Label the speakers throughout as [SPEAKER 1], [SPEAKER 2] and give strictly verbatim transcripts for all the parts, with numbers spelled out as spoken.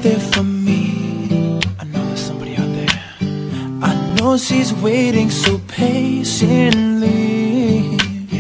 [SPEAKER 1] out there for me. I know there's somebody out there. I know she's waiting so patiently.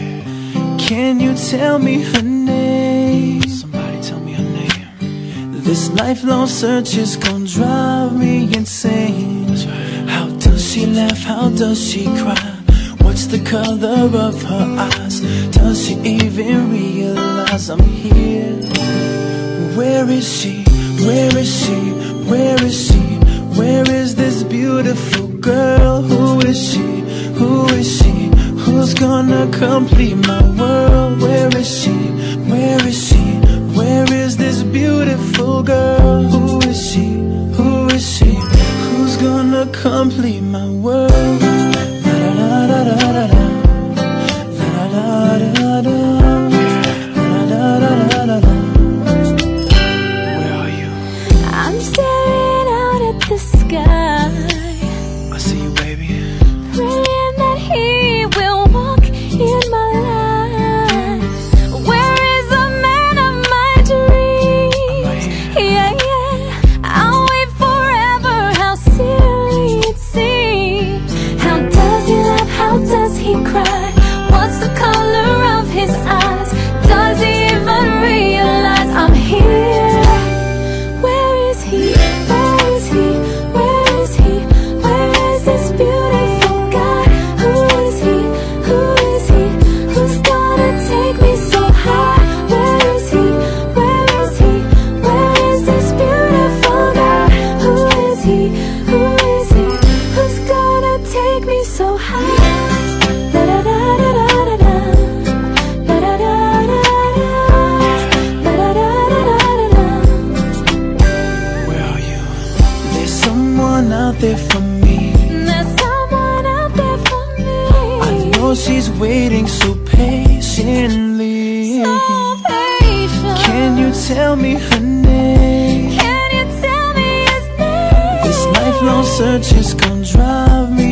[SPEAKER 1] Can you tell me her name? Somebody tell me her name. This lifelong search is gonna drive me insane. How does she laugh? How does she cry? What's the color of her eyes? Does she even realize I'm here? Where is she? Where is she? Where is she? Where is this beautiful girl? Who is she? Who is she? Who's gonna complete my world? Where is she? Where is she? Where is this beautiful girl? Who is she? Who is she? Who's gonna complete my world? La da da da da da da. La da da da da. La da da da da da. Where are you?
[SPEAKER 2] I'm staring out at the sky.
[SPEAKER 1] I see you, baby.
[SPEAKER 2] Praying that he will walk in my life. Where is the man of my dreams? Yeah, yeah. I'll wait forever. How silly it seems. How does he laugh? How does he cry? What's the color of his eyes? Does he even realize I'm here? Where is he? Where is he? Where is he? Where is this beautiful guy? Who is he? Who is he? Who's gonna take me so high? Where is he? Where is he? Where is this beautiful guy? Who is he? Who is he? Who's gonna take me so high? La da da da da da da. La da da da da. La da da da da da.
[SPEAKER 1] Where are you? There's someone out there for me.
[SPEAKER 2] There's someone out there for me.
[SPEAKER 1] I know she's waiting so patiently.
[SPEAKER 2] So patient.
[SPEAKER 1] Can you tell me her name?
[SPEAKER 2] Can you tell me his name?
[SPEAKER 1] This lifelong search is gonna drive me